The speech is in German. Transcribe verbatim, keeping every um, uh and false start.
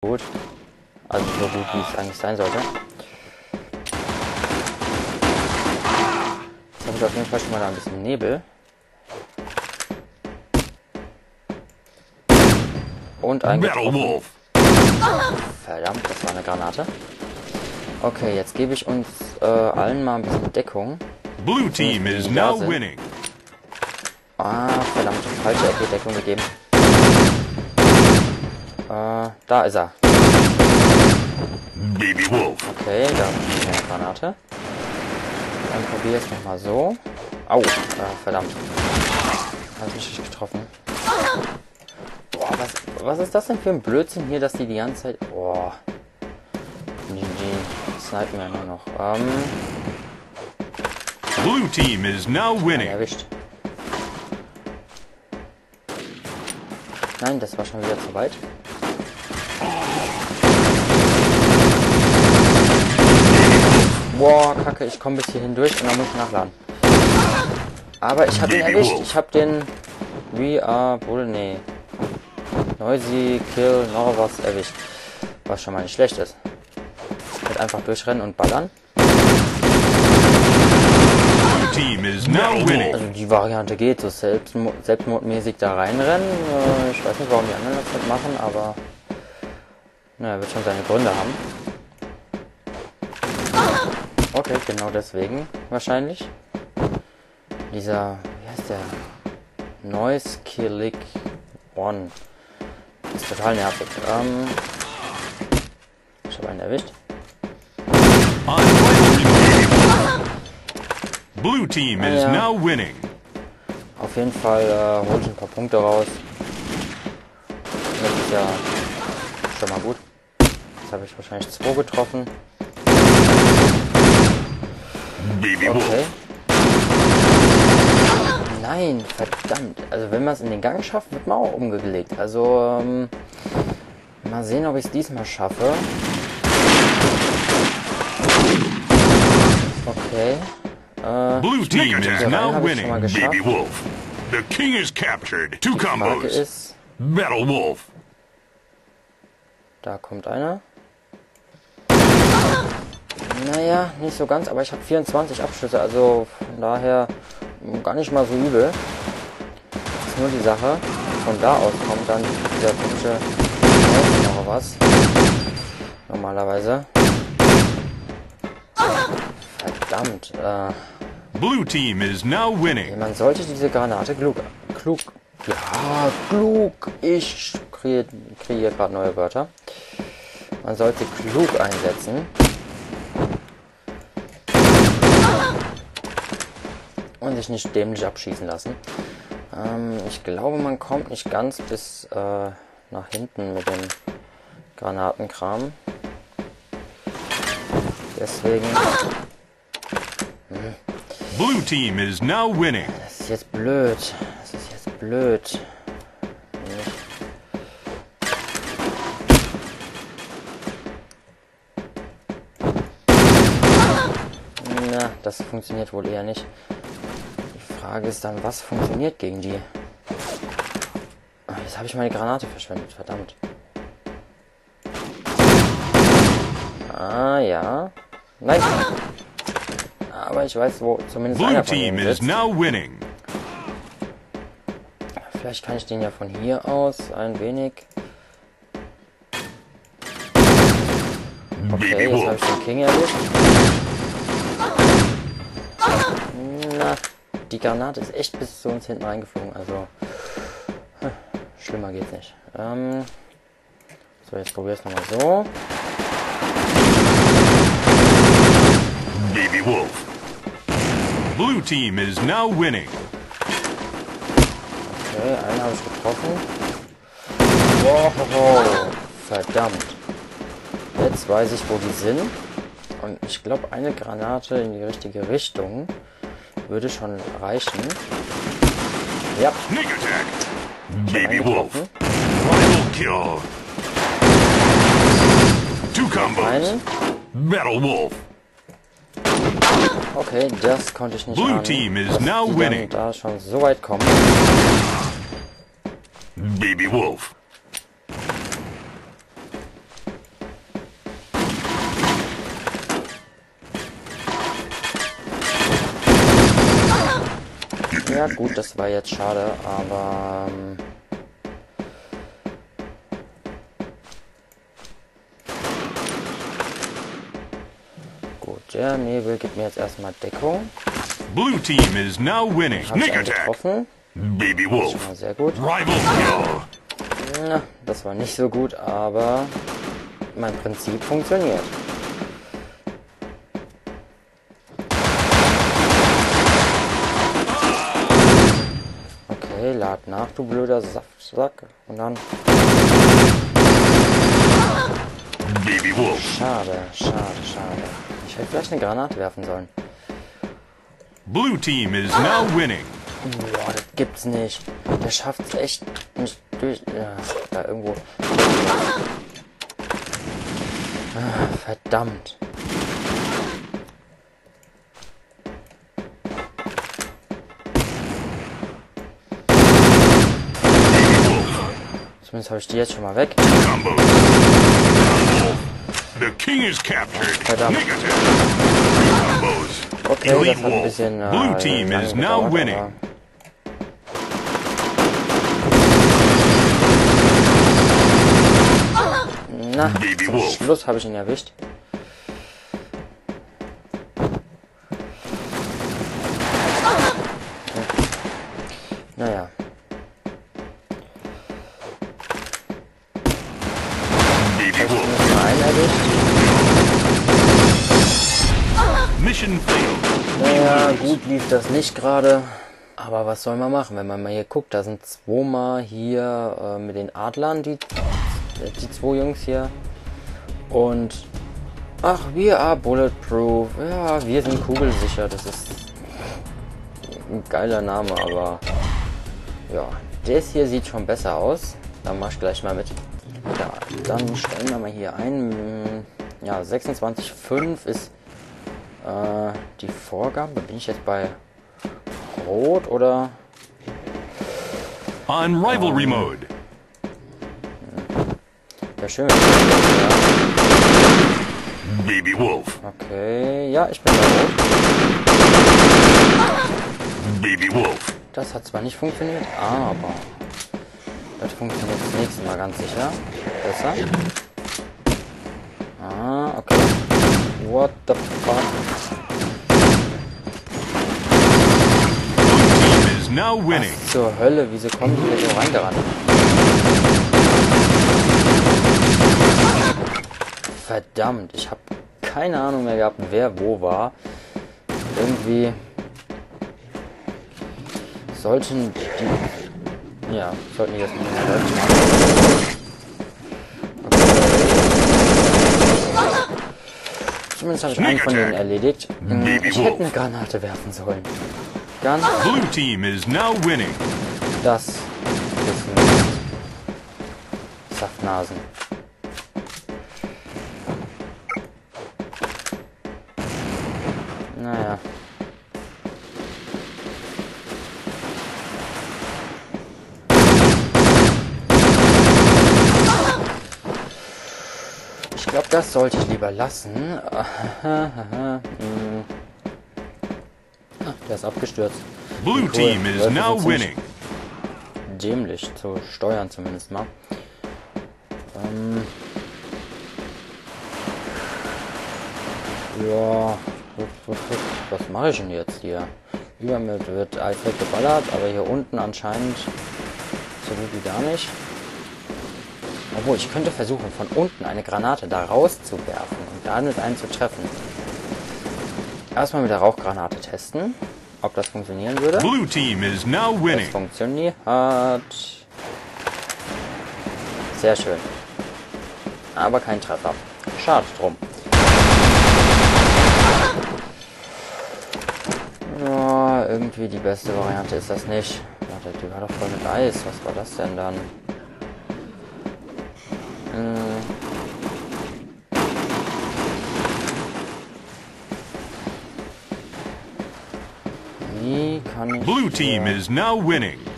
gut. Also so gut, wie es eigentlich sein sollte. Jetzt habe ich auf jeden Fall schon mal ein bisschen Nebel. Und ein getroffen. Verdammt, das war eine Granate. Okay, jetzt gebe ich uns äh, allen mal ein bisschen Deckung. Blue team is now winning. Ah, verdammt, falsche Ecke Deckung gegeben. Äh, da ist er. Baby Wolf. Okay, da ist eine Granate. Dann probiere ich es nochmal so. Au, äh, verdammt. Habe ich mich nicht getroffen. Boah, was, was ist das denn für ein Blödsinn hier, dass die die ganze Zeit... Boah. Die, die snipen ja nur noch. Ähm... Blue team is now winning. Erwischt. Nein, das war schon wieder zu weit. Boah, kacke, ich komme bis hierhin durch und dann muss ich nachladen. Aber ich habe ihn erwischt. Ich habe den We Are Bull, nee. Noisy Kill noch was erwischt. Was schon mal nicht schlecht ist. Halt einfach durchrennen und ballern. Team is now winning. Also die Variante geht, so selbst, selbstmordmäßig da reinrennen. Äh, ich weiß nicht, warum die anderen das nicht machen, aber naja, wird schon seine Gründe haben. Okay, genau deswegen wahrscheinlich. Dieser, wie heißt der? Noise Killick One. Ist total nervig. Ähm, ich habe einen erwischt. Blue team ah, is ja. now winning. Auf jeden Fall äh, hole ich ein paar Punkte raus. Das ist ja schon mal gut. Jetzt habe ich wahrscheinlich zwei getroffen. Okay. Nein, verdammt. Also wenn man es in den Gang schafft, wird man auch umgelegt. Also ähm, mal sehen, ob ich es diesmal schaffe. Okay. Äh, Blue team is now winning. Baby Wolf. The king is captured. Two Die Frage combos. ist, Battle Wolf. da kommt einer. Naja, nicht so ganz, aber ich habe vierundzwanzig Abschüsse, also von daher gar nicht mal so übel. Das ist nur die Sache, von da aus kommt dann dieser komische noch was. Normalerweise. Verdammt. Äh, Blue team is now winning. man sollte diese Granate klug, klug, ja, klug, ich kreiere, kreiere gerade neue Wörter. Man sollte klug einsetzen. Und sich nicht dämlich abschießen lassen. Ähm, ich glaube, man kommt nicht ganz bis äh, nach hinten mit dem Granatenkram. Deswegen... Hm. Blue team is now winning. Das ist jetzt blöd. Das ist jetzt blöd. Na, das funktioniert wohl eher nicht. Die Frage ist dann, was funktioniert gegen die? Ach, jetzt habe ich meine Granate verschwendet, verdammt. Ah, ja. Nein. Aber ich weiß, wo zumindest einer von denen sitzt. Now winning. Vielleicht kann ich den ja von hier aus ein wenig... Okay, jetzt habe ich den King erwischt. Na, die Granate ist echt bis zu uns hinten reingeflogen, also hm, schlimmer geht's nicht. Ähm, so, jetzt probiere ich es nochmal so. Baby Wolf. Blue team is now winning. Okay, einen habe ich getroffen. Wow, verdammt. Jetzt weiß ich, wo die sind. Und ich glaube, eine Granate in die richtige Richtung würde schon reichen. Ja. Sneak attack. Baby Wolf. Rival kill. Two combos. Einen. Battle Wolf. Okay, das konnte ich nicht Blue ahnen, team is dass now die winning. dann da schon so weit kommen. Baby Wolf. Ja gut, das war jetzt schade, aber... Ähm, gut, der Nebel gibt mir jetzt erstmal Deckung. Blue team is now winning. Hab ich Sneak einen attack. getroffen. Baby Schon Wolf. mal sehr gut. Rival kill. Na, das war nicht so gut, aber mein Prinzip funktioniert. Okay, lad nach, du blöder Saftsack. Und dann... Baby Wolf. Schade, schade, schade. Ich hätte vielleicht eine Granate werfen sollen. Blue team is now winning. Boah, das gibt's nicht. Der schafft's echt nicht durch... Ja, da irgendwo... Ah, verdammt. Zumindest habe ich die jetzt schon mal weg. Combo. The king is captured. Verdammt. Sneak attack. Combos. Okay, das Elite hat ein Wolf. bisschen... Äh, Blue team lange is now gedauert, winning. aber- Na, Baby zum Wolf. Schluss habe ich ihn erwischt. Naja. Baby Ich Wolf. habe mal einen erwischt. Mission failed. Naja, gut lief das nicht gerade. Aber was soll man machen, wenn man mal hier guckt? Da sind zweimal hier äh, mit den Adlern, die, die zwei Jungs hier. Und ach, wir are bulletproof. Ja, wir sind kugelsicher. Das ist ein geiler Name, aber ja, das hier sieht schon besser aus. Dann mach ich gleich mal mit. Ja, dann stellen wir mal hier ein. Ja, sechsundzwanzig Komma fünf ist äh, die Vorgabe. Bin ich jetzt bei Rot oder? On Rivalry Mode. Ja, schön. Baby Wolf. Okay, ja, ich bin bei Rot. Baby Wolf. Das hat zwar nicht funktioniert, aber das funktioniert das nächste Mal ganz sicher. Besser. Ah, okay. What the fuck? Blue team is now winning. Was zur Hölle, wieso kommen die hier so reingerannt? Verdammt, ich habe keine Ahnung mehr gehabt, wer wo war. Irgendwie sollten die... Ja, sollten die das nicht mehr Leute machen. Okay. Zumindest habe ich einen von denen erledigt. Ich hätte eine Granate werfen sollen. Ganz Blue team is now winning. das ist Mist. Saftnasen. Naja. Ich glaube, das sollte ich lieber lassen. Ah, der ist abgestürzt. Blue Cool. team is Leute now sind ziemlich winning. Dämlich zu steuern zumindest mal. Ähm ja, was mache ich denn jetzt hier? Über mir wird eiskalt geballert, aber hier unten anscheinend so gut wie gar nicht. Obwohl, ich könnte versuchen, von unten eine Granate da rauszuwerfen und damit einen zu treffen. Erstmal mit der Rauchgranate testen, ob das funktionieren würde. Blue team is now Das winning. funktioniert. Sehr schön. Aber kein Treffer. Schade drum. Ja, irgendwie die beste Variante ist das nicht. Warte, die war doch voll mit Eis. Was war das denn dann? Hm. Wie kann ich... Blue team hier- is now winning.